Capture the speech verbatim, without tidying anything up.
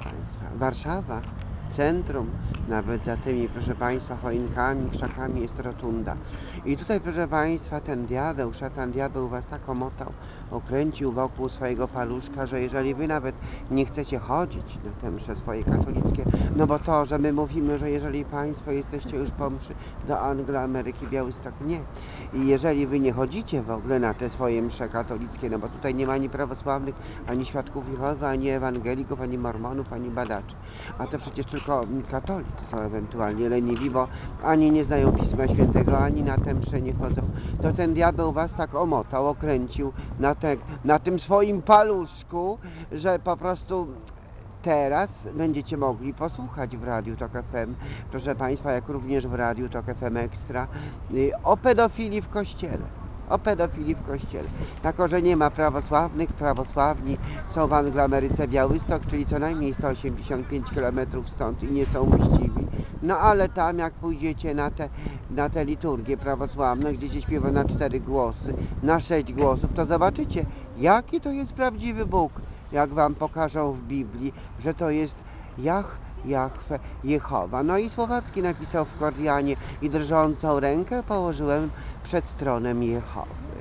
Państwa. Warszawa, centrum, nawet za tymi, proszę Państwa, choinkami, krzakami jest rotunda. I tutaj, proszę Państwa, ten diabeł, szatan diabeł was tak omotał, okręcił wokół swojego paluszka, że jeżeli wy nawet nie chcecie chodzić na te msze swoje katolickie, no bo to, że my mówimy, że jeżeli Państwo jesteście już po mszy do Anglii, Ameryki, Białystok, nie. I jeżeli wy nie chodzicie w ogóle na te swoje msze katolickie, no bo tutaj nie ma ani prawosławnych, ani świadków Jehowy, ani ewangelików, ani mormonów, ani badaczy. A to przecież tylko katolicy są ewentualnie leniwi, bo ani nie znają Pisma Świętego, ani na te msze nie chodzą. To ten diabeł was tak omotał, okręcił na, te, na tym swoim paluszku, że po prostu teraz będziecie mogli posłuchać w Radiu Tok F M, proszę Państwa, jak również w Radiu Tok F M Ekstra, o pedofilii w Kościele. O pedofilii w Kościele. Jako, że nie ma prawosławnych, prawosławni są w Angloameryce Białystok, czyli co najmniej sto osiemdziesiąt pięć kilometrów stąd i nie są uczciwi. No ale tam jak pójdziecie na te, na te liturgie prawosławne, gdzie się śpiewa na cztery głosy, na sześć głosów, to zobaczycie, jaki to jest prawdziwy Bóg. Jak wam pokażą w Biblii, że to jest Jach, Jahwe, Jehowa. No i Słowacki napisał w Kordianie i drżącą rękę położyłem przed tronem Jehowy.